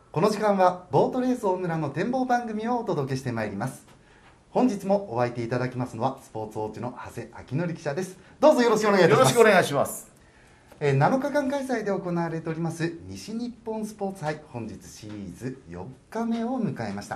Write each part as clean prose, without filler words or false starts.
この時間はボートレース大村の展望番組をお届けしてまいります。本日もお相手いただきますのはスポーツウォッチの長谷明則記者です。どうぞよろしくお願いいたします。 よろしくお願いします。 7日間開催で行われております西日本スポーツ杯、本日シリーズ4日目を迎えました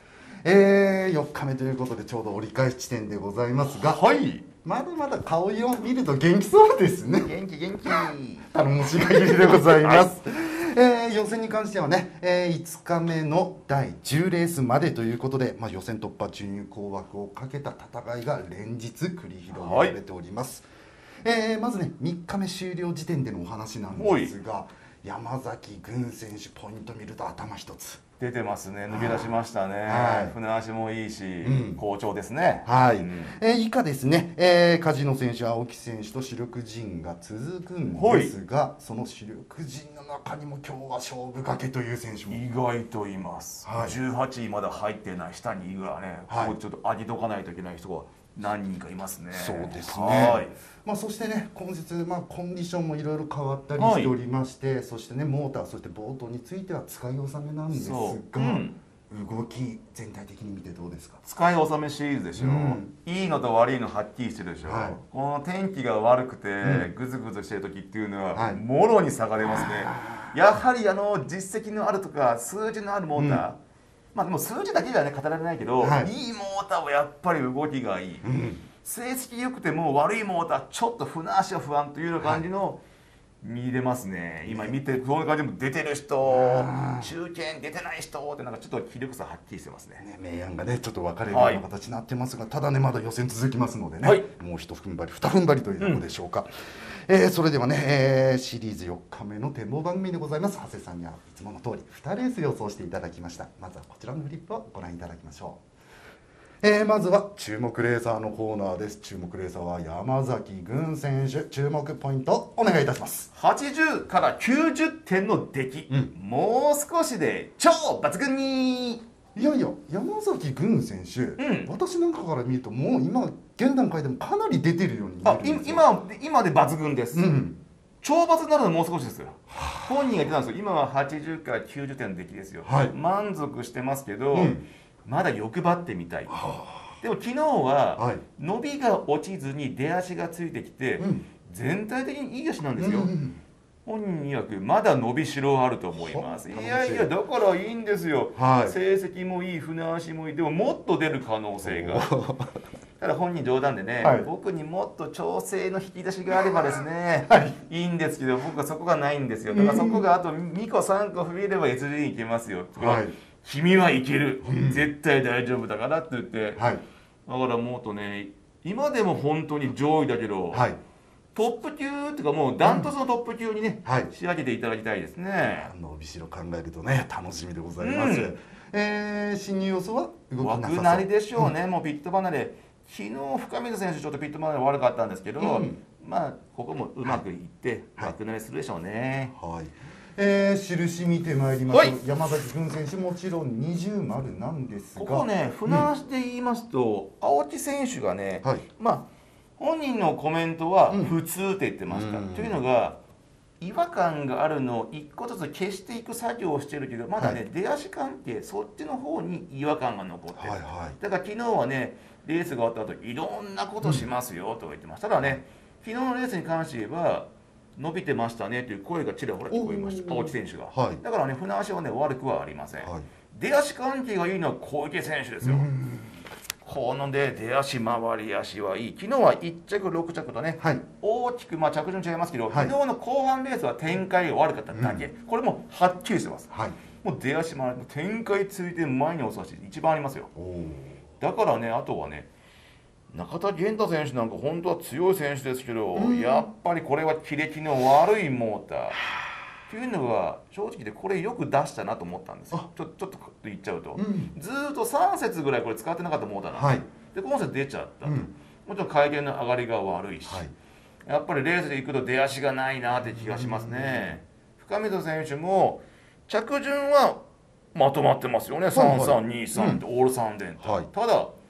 。4日目ということでちょうど折り返し地点でございますが、 はい、 まだまだ顔色を見ると元気そうですね。 元気元気頼もしい限りでございます。予選に関してはね、5日目の第10レースまでということで、予選突破準優勝枠をかけた戦いが連日繰り広げられております。まずね、3日目終了時点でのお話なんですが、山崎軍選手、ポイント見ると頭一つ出てますね。抜け出しましたね。船足もいいし、好調ですね。 以下ですね、梶野選手、青木選手と主力陣が続くんですが、その主力陣の中にも今日は勝負かけという選手も意外といます。18位まだ入ってない下にいるからね、ここちょっと上げとかないといけない人が何人かいますね。 そうですね。そしてね、今日、コンディションもいろいろ変わったりしておりまして、そしてね、モーター、そしてボートについては使い納めなんですが、動き全体的に見てどうですか？ 使い納めシリーズでしょ。いいのと悪いのはっきりしてるでしょ。この天気が悪くてグズグズしてる時っていうのはもろに差が出ますね。やはり実績のあるとか数字のあるモーター、でも数字だけではね語られないけど、いいモーターはやっぱり動きがいい。成績良くても悪いモーターちょっと船足は不安というような感じの見れますね。今見てこういう感じでも出てる人、中堅出てない人ってなんかちょっと気力差はっきりしてますね。 明暗がねちょっと分かれるような形になってますが、ただねまだ予選続きますのでね、もう一踏ん張り二踏ん張りというところでしょうか。それではね、シリーズ4日目の展望番組でございます。長谷さんにはいつもの通り2レース予想していただきました。まずはこちらのフリップをご覧いただきましょう。まずは注目レーサーのコーナーです。注目レーサーは山崎軍選手、注目ポイントお願いいたします。 80から90点の出来、もう少しで超抜群に。 いやいや、山崎軍選手、私なんかから見るともう今現段階でもかなり出てるように見えるんですよ。 今で抜群です。超抜になるのはもう少しですよ。本人が言ってたんですよ。今は80から90点の出来ですよ。満足してますけど、まだ欲張ってみたい。でも昨日は伸びが落ちずに出足がついてきて、全体的にいい足なんですよ。本人曰くまだ伸びしろあると思います。いやいや、だからいいんですよ。成績もいい、船足もいい。でももっと出る可能性が。ただ本人冗談でね、僕にもっと調整の引き出しがあればですね、いいんですけど、僕はそこがないんですよ。だからそこがあと2個3個増えれば SG に行けますよ。君はいける、絶対大丈夫だからって言って、だからもっとね、今でも本当に上位だけど、トップ級っていうかもうダントツのトップ級にね、仕上げていただきたいですね。 伸びしろ考えるとね、楽しみでございます。進入予想は動きなさそう。 枠なりでしょうね。もうピット離れ、昨日深水選手ちょっとピット離れ悪かったんですけど、ここもうまくいって枠なりするでしょうね。 印見てまいりましょう。山崎軍選手もちろん20丸なんですが、 ここね、船足で言いますと、青木選手がね、本人のコメントは普通って言ってました。というのが、違和感があるのを一個ずつ消していく作業をしてるけど、まだね、出足関係、そっちの方に違和感が残ってる。だから昨日はね、レースが終わった後、いろんなことしますよとか言ってました。ただね、昨日のレースに関して言えば、伸びてましたねという声がちらほら聞こえました、青木選手が。だからね、船足はね、悪くはありません。出足関係がいいのは小池選手ですよ。こので出足、回り足はいい。昨日は1着、6着とね、大きく着順違いますけど、昨日の後半レースは展開が悪かっただけ。これもはっきりしてます。もう出足、回り、展開ついて前に押す足、一番ありますよ。だからね、あとはね、中田源太選手なんか本当は強い選手ですけど、やっぱりこれは切れ気の悪いモーターっていうのは正直でこれよく出したなと思ったんですよ。ちょっと言っちゃうと、ずーっと3節ぐらいこれ使ってなかったモーターなんですよ。で今節出ちゃったと、もちろん回転の上がりが悪いし、やっぱりレースで行くと出足がないなって気がしますね。深水選手も着順はまとまってますよね。3323ってオール3連単。ただ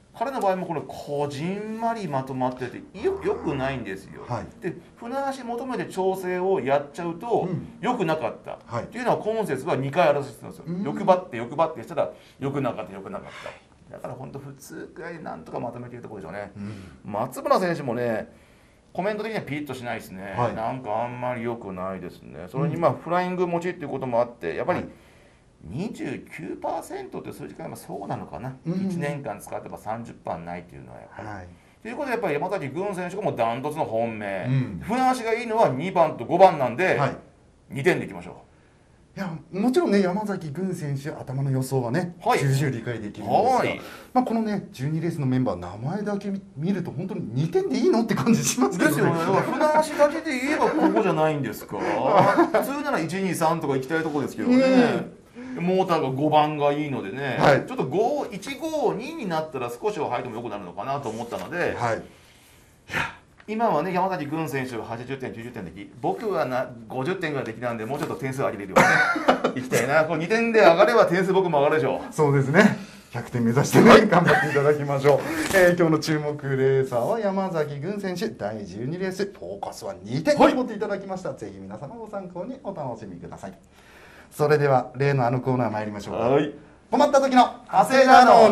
彼の場合もこれこじんまりまとまっててよくないんですよ。はい、で船足求めて調整をやっちゃうと、よくなかった、はい、っていうのは今節は2回争ってたんですよ。欲張ってしたらよくなかった。だから本当普通くらいでなんとかまとめているところでしょうね。松村選手もねコメント的にはピリッとしないですね、はい、なんかあんまり良くないですね。それにフライング持ちっていうこともあってやっぱり、29% って数字からそうなのかな、1年間使ってば 30% ないっていうのはやっぱり、はい、ということでやっぱり山崎軍選手がもうダントツの本命、船足がいいのは2番と5番なんで、はい、2点でいきましょう。 いやもちろんね山崎軍選手頭の予想はね、はい、重々理解できるんですが、はい、このね12レースのメンバー名前だけ見ると本当に2点でいいのって感じしますけどね。 ですよね。船足だけで言えばここじゃないんですか普通なら 1,2,3 とか行きたいところですけどね、モーターが5番がいいのでね、はい、ちょっと152になったら少しは入っても良くなるのかなと思ったので、はい、今はね山崎軍選手80点90点でき僕は50点ぐらいできたんでもうちょっと点数上げれるように、ね、いきたいな。これ2点で上がれば点数僕も上がるでしょう。 そうですね。100点目指してね、頑張っていただきましょう。今日の注目レーサーは山崎軍選手、第12レースフォーカスは2点を持っていただきました、はい、ぜひ皆様ご参考にお楽しみください。それでは例のあのコーナー参りましょうか。はい、困った時の長谷川の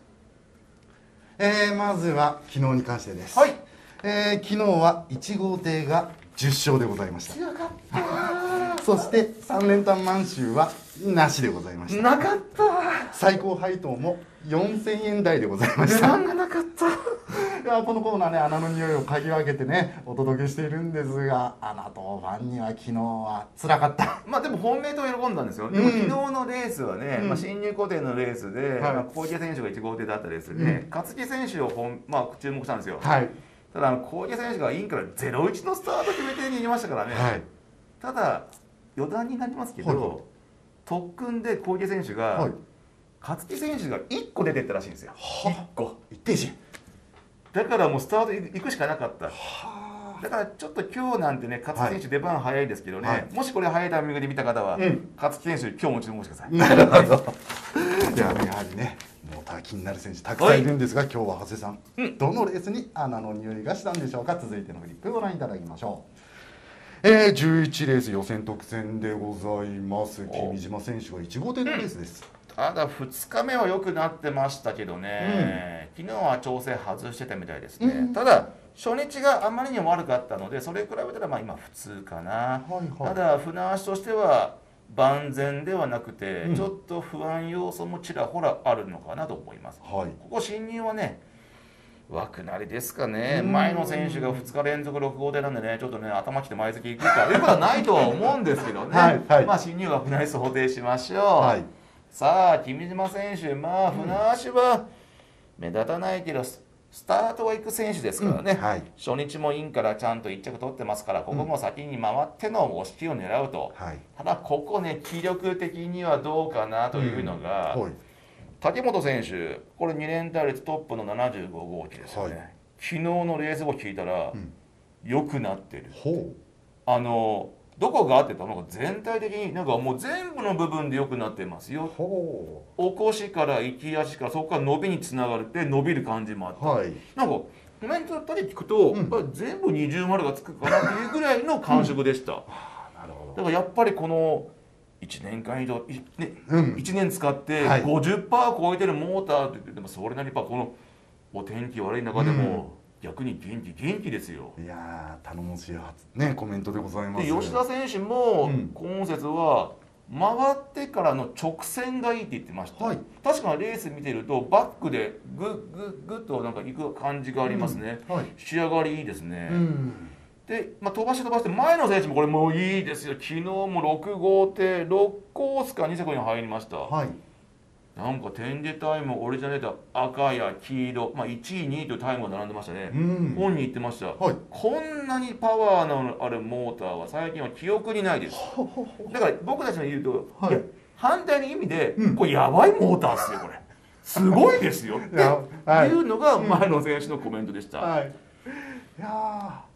2、まずは昨日に関してです。はい、昨日は1号艇が10勝でございました。強かったそして3連単満州はなしでございました。 なかった。 最高配当も4000円台でございました。 値段がなかったいやこのコーナーね穴の匂いを嗅ぎ分けてねお届けしているんですが、穴とファンには昨日は辛かった。 まあでも本命と喜んだんですよ。でも昨日のレースはね、新入固定のレースで、小池選手が1号艇だったレースで、勝木選手を注目したんですよ。はい、ただ小池選手がインから0-1のスタート決めて逃げましたからね、はい、ただ余談になりますけど、はい、特訓で小池選手が、はい、勝木選手が1個出てったらしいんですよ。1個一定時だからもうスタート行くしかなかった。だからちょっと今日なんてね勝木選手出番早いですけどね、はい、もしこれ早いタイミングで見た方は、勝木選手今日も注目してください。 なるほどやはりねモーター気になる選手たくさんいるんですが、はい、今日は長谷さん、どのレースに穴の匂いがしたんでしょうか。続いてのフリップご覧いただきましょう。11レース予選特選でございます。君島選手は1号艇のレースです。 ただ2日目は良くなってましたけどね、昨日は調整外してたみたいですね、ただ初日があまりにも悪かったのでそれに比べたら今普通かな、ただ船足としては万全ではなくて、ちょっと不安要素もちらほらあるのかなと思います、ここ進入はね枠なりですかね。前の選手が2日連続6号艇なんでねちょっとね頭きて前付き行くかということはないとは思うんですけどね進入枠なり想定しましょう、さあ君島選手船足は目立たないけどスタートは行く選手ですからね、初日もインからちゃんと1着取ってますからここも先に回っての押し切りを狙うと、ただここね気力的にはどうかなというのが、竹本選手これ2年対列トップの75号機ですよね、昨日のレース後聞いたら良くなってる、どこがあってたのか全体的にもう全部の部分で良くなってますよ。起こしから行き足からそこから伸びにつながって伸びる感じもあって、コメントだけ聞くと、全部二重丸がつくかなっていうぐらいの感触でした。だからやっぱりこの1年間以上、1年使って 50% 超えてるモーターって言ってもそれなりにこのお天気悪い中でも、逆に元気ですよ。 いやー頼もしいねコメントでございます。 で吉田選手も今節は回ってからの直線がいいって言ってました、確かにレース見てるとバックでグッと行く感じがありますね、仕上がりいいですね、で、飛ばして前の選手もこれもういいですよ。昨日も6号艇6コースか2着に入りました、なんか展示タイムオリジナルで赤や黄色、1位2位というタイムが並んでましたね、本人言ってました、こんなにパワーのあるモーターは最近は記憶にないですだから僕たちの言うと、いや反対の意味で、これやばいモーターですよこれすごいですよっていうのが前の選手のコメントでした。 いや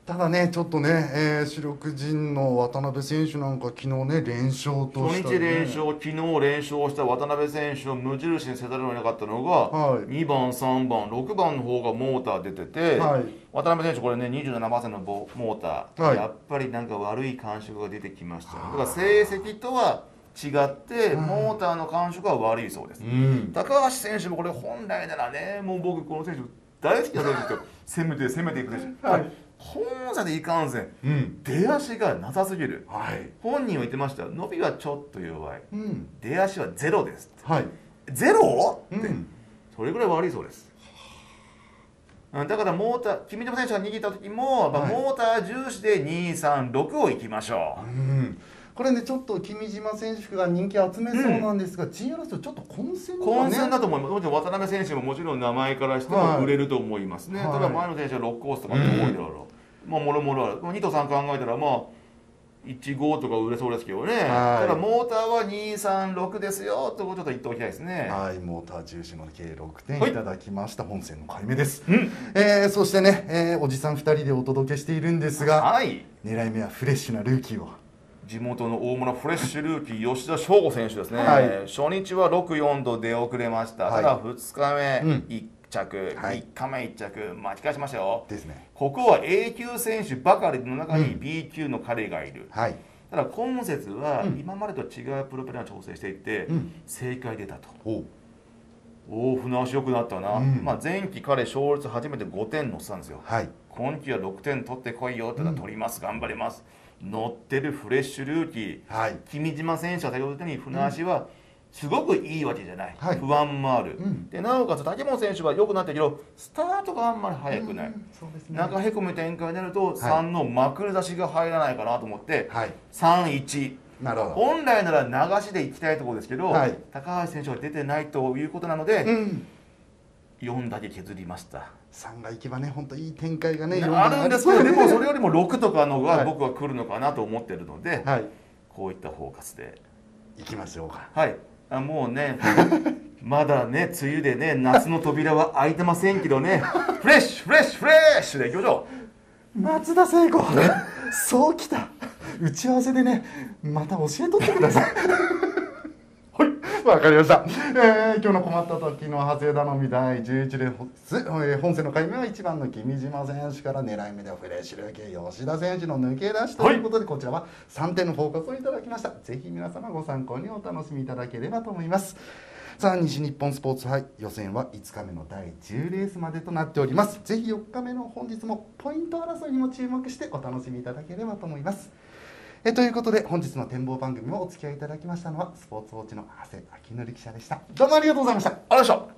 ただね、ちょっとね、主力陣の渡辺選手なんか昨日ね、連勝とした、ね、 初日連勝、昨日連勝した渡辺選手を無印にせざるを得なかったのが、はい、2番、3番、6番の方がモーター出てて、はい、渡辺選手、これね、27%のモーター、はい、やっぱりなんか悪い感触が出てきました、ね、だから成績とは違って、モーターの感触は悪いそうです。高橋選手もこれ、本来ならね、もう僕、この選手、大好きな選手ですよ、攻めていく選手。はい本差でいかんせん、出足がなさすぎる、はい、本人は言ってました、伸びはちょっと弱い、出足はゼロです、はい、ゼロって、それぐらい悪いそうです。だからモーター、君島選手が握った時も、はい、モーター重視で236をいきましょう。 これね、ちょっと君島選手が人気集めそうなんですが、GRS とちょっと混戦だと思います。もちろん渡辺選手ももちろん名前からしても売れると思いますね。ただ前の選手は6コースとか多いだろう。もろもろある。2と3考えたら、まあ、1、5とか売れそうですけどね。ただモーターは2、3、6ですよとちょっと言っておきたいですね。 はい、モーター重視の計6点いただきました。本戦の回目です。そしてね、おじさん2人でお届けしているんですが、はい、狙い目はフレッシュなルーキーを。 地元の大物フレッシュルーキー吉田翔吾選手ですね、はい、初日は6、4と出遅れました、はい、ただ2日目1着、3日目1着巻き返しましたよですね。ここは A 級選手ばかりの中に B 級の彼がいる、はい、ただ今節は今までと違うプロペラを調整していて、正解出たと、お船足良くなったな、まあ、前期彼勝率初めて5点乗せたんですよ、はい、今期は6点取ってこいよって言ったら取ります、頑張ります、乗ってるフレッシュルーキー、はい、君島選手は先ほど言ったように船足はすごくいいわけじゃない、不安もある、でなおかつ竹本選手は良くなったけどスタートがあんまり速くない、中へこむ展開になると3のまくる出しが入らないかなと思って、3-1、本来なら流しでいきたいところですけど、高橋選手は出てないということなので、4だけ削りました。 3がいけばね、本当いい展開がねあるんですけど、でもそれよりも6とかのが僕は来るのかなと思ってるので、こういったフォーカスでいきましょうか。 はい、もうねまだね梅雨でね夏の扉は開いてませんけどねフレッシュフレッシュフレッシュでいきましょう。松田聖子そうきた、打ち合わせでねまた教えとってくださいわかりました、今日の困った時の長谷頼み第11レース、本戦の回目は1番の君島選手から狙い目ではフレッシュルーキー吉田選手の抜け出しということで、こちらは3点のフォーカスをいただきました。ぜひ皆様ご参考にお楽しみいただければと思います。さあ、西日本スポーツ杯予選は5日目の第10レースまでとなっております。ぜひ4日目の本日もポイント争いにも注目してお楽しみいただければと思います。ということで本日の展望番組もお付き合いいただきましたのはスポーツウォッチの長谷明則記者でした。どうもありがとうございました。 ありがとうございました。